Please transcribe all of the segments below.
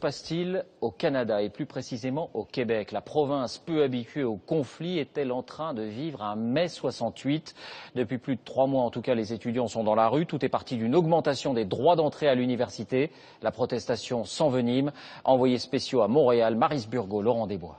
Que se passe-t-il au Canada et plus précisément au Québec? La province peu habituée au conflit est-elle en train de vivre un mai 68? Depuis plus de 3 mois en tout cas, les étudiants sont dans la rue. Tout est parti d'une augmentation des droits d'entrée à l'université. La protestation s'envenime. Envoyés spéciaux à Montréal, Maryse Burgot, Laurent Desbois.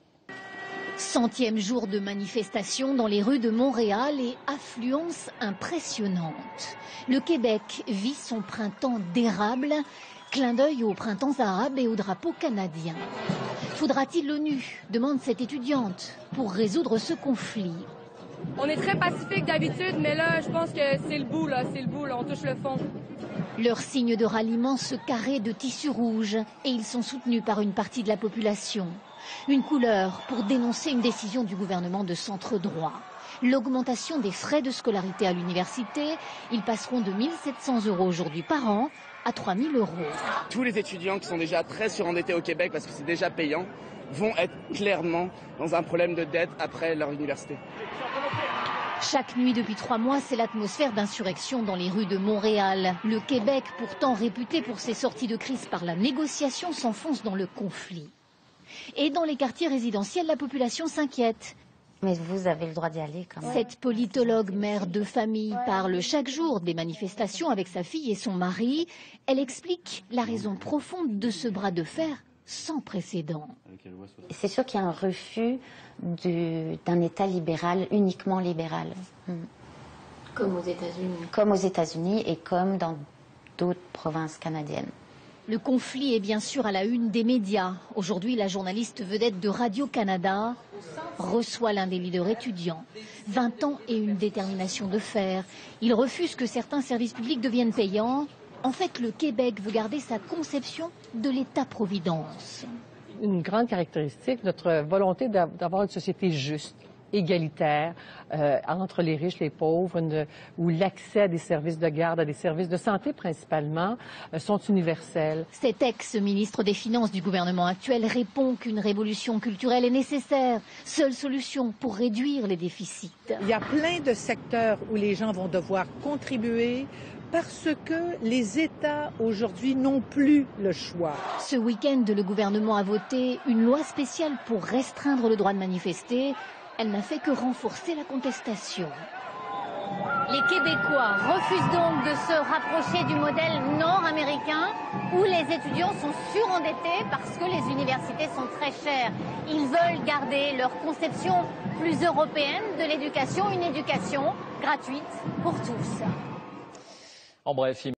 100e jour de manifestation dans les rues de Montréal et affluence impressionnante. Le Québec vit son printemps d'érable. Clin d'œil aux printemps arabes et au drapeau canadien. Faudra-t-il l'ONU, demande cette étudiante, pour résoudre ce conflit? On est très pacifique d'habitude, mais là, je pense que c'est le bout, on touche le fond. Leur signe de ralliement, ce carré de tissu rouge, et ils sont soutenus par une partie de la population. Une couleur pour dénoncer une décision du gouvernement de centre droit. L'augmentation des frais de scolarité à l'université, ils passeront de 1 700 € aujourd'hui par an à 3 000 €. Tous les étudiants qui sont déjà très surendettés au Québec parce que c'est déjà payant vont être clairement dans un problème de dette après leur université. Chaque nuit depuis 3 mois, c'est l'atmosphère d'insurrection dans les rues de Montréal. Le Québec, pourtant réputé pour ses sorties de crise par la négociation, s'enfonce dans le conflit. Et dans les quartiers résidentiels, la population s'inquiète. Mais vous avez le droit d'y aller quand même. Cette politologue, mère de famille, parle chaque jour des manifestations avec sa fille et son mari. Elle explique la raison profonde de ce bras de fer sans précédent. C'est sûr qu'il y a un refus d'un État libéral, uniquement libéral. Comme aux États-Unis. Comme aux États-Unis et comme dans d'autres provinces canadiennes. Le conflit est bien sûr à la une des médias. Aujourd'hui, la journaliste vedette de Radio-Canada reçoit l'un des leaders étudiants. 20 ans et une détermination de fer. Il refuse que certains services publics deviennent payants. En fait, le Québec veut garder sa conception de l'État-providence. Une grande caractéristique, notre volonté d'avoir une société juste, égalitaire, entre les riches et les pauvres, où l'accès à des services de garde, à des services de santé principalement, sont universels. Cet ex-ministre des Finances du gouvernement actuel répond qu'une révolution culturelle est nécessaire. Seule solution pour réduire les déficits. Il y a plein de secteurs où les gens vont devoir contribuer parce que les États aujourd'hui n'ont plus le choix. Ce week-end, le gouvernement a voté une loi spéciale pour restreindre le droit de manifester. Elle n'a fait que renforcer la contestation. Les Québécois refusent donc de se rapprocher du modèle nord-américain où les étudiants sont surendettés parce que les universités sont très chères. Ils veulent garder leur conception plus européenne de l'éducation, une éducation gratuite pour tous. En bref,